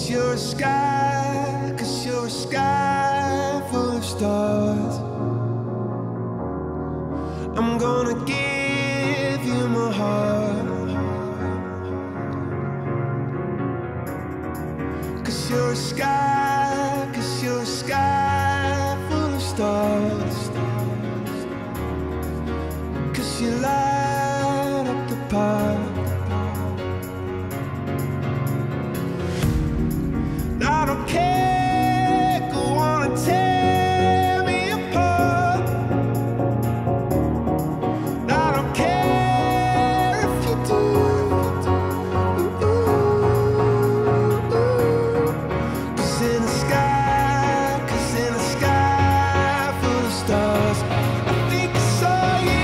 you're a sky, 'cause you're a sky full of stars. I'm gonna give you my heart, 'cause you're a sky, 'cause you're a sky full of stars. 'Cause you light up the park. I don't care, go on and tear me apart. I don't care if you do. 'Cause in the sky, 'cause in the sky full of stars, I think I saw you.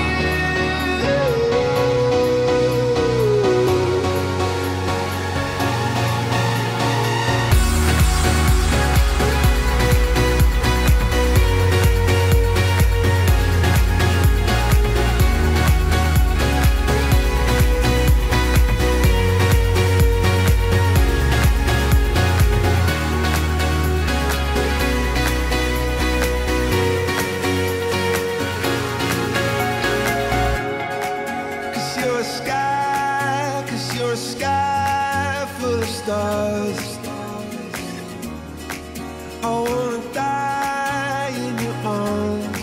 You're a sky, 'cause you're a sky full of stars. I wanna die in your arms.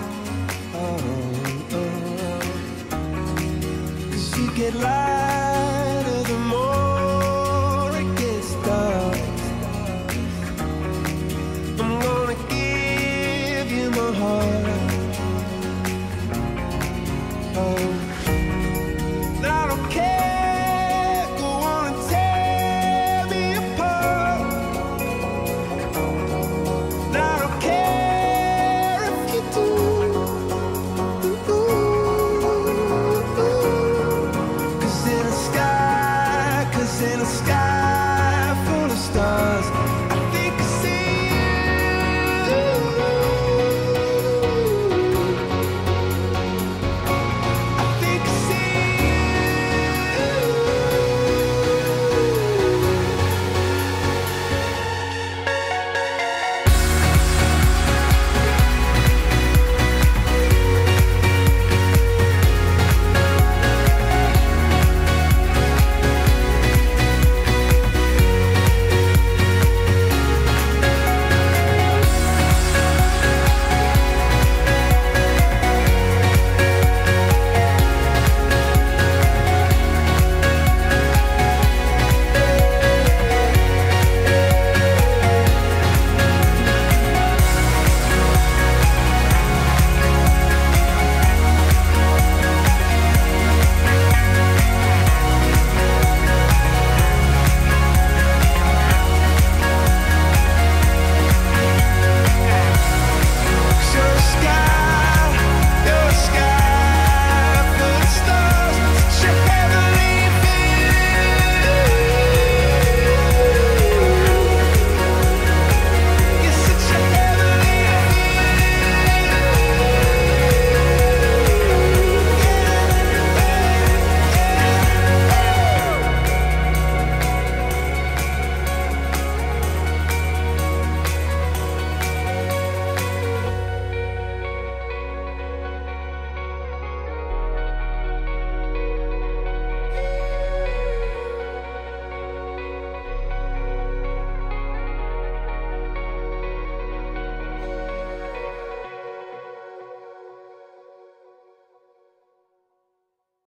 Oh, oh. 'Cause you get lighter the more it gets dark. I'm gonna give you my heart. Oh, I don't care, go on and tear me apart. I don't care if you do. 'Cause in the sky, 'cause in the sky full of stars,